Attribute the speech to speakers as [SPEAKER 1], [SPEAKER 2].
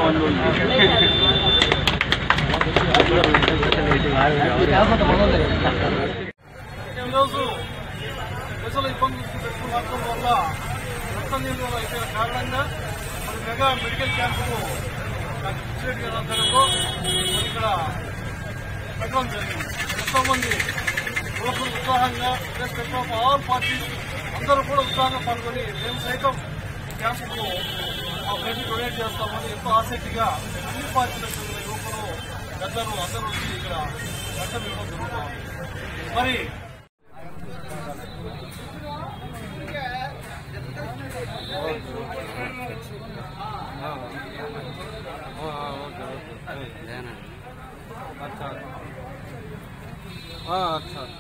[SPEAKER 1] ఈరోజు ప్రజల ఇబ్బందులు పెట్టుకోవడం వల్ల రక్త నిల్వలు అయిపోయిన కారణంగా మన మెగా మెడికల్ క్యాంపుకు డాక్టర్ గారి ఆధ్వర్యంలో ఇక్కడ పెట్టడం జరిగింది. ఎంతో మంది యువకులు ఉత్సాహంగా ఆల్ పార్టీస్ అందరూ కూడా ఉత్సాహంగా పాల్గొని మేము సైతం క్యాంపుకు మా బ్లడ్ డొనేట్ చేస్తామని ఎంతో ఆసక్తిగా అన్ని పార్టీలకు చెందిన యువకులు పెద్దలు అందరూ వచ్చి ఇక్కడ రక్తం ఇవ్వడం జరుగుతుంది. మరి अच्छा अच्छा